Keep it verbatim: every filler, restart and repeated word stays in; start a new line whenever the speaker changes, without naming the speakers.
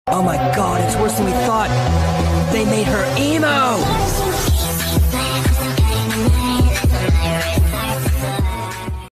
Oh my god, it's worse than we thought. They made her emo!